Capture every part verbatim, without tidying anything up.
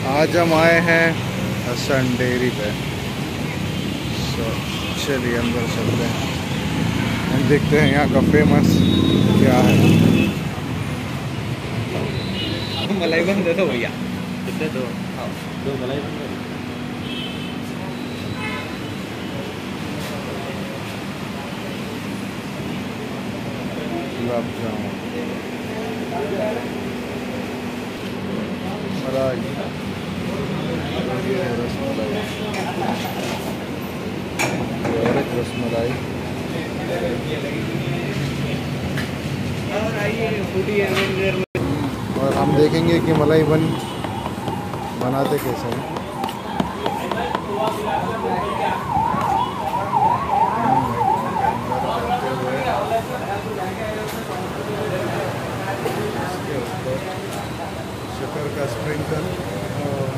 आज हम आए हैं हसन डेयरी पे। तो चलिए अंदर चलते हैं, हम देखते हैं यहाँ का फेमस क्या है। मलाई बन दे दो भैया, कितने दो? हाँ दो मलाई बन दो। गुलाब जामुन, मलाई, ये है रसमलाई, और एक रसमलाई। और हम देखेंगे कि मलाई बन बनाते कैसे हैं। इसके ऊपर शक्कर का स्प्रिंकल और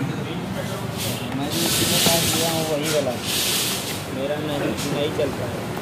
मैं जिसके पास गया हूँ वही वाला, मेरा नहीं नहीं चलता है।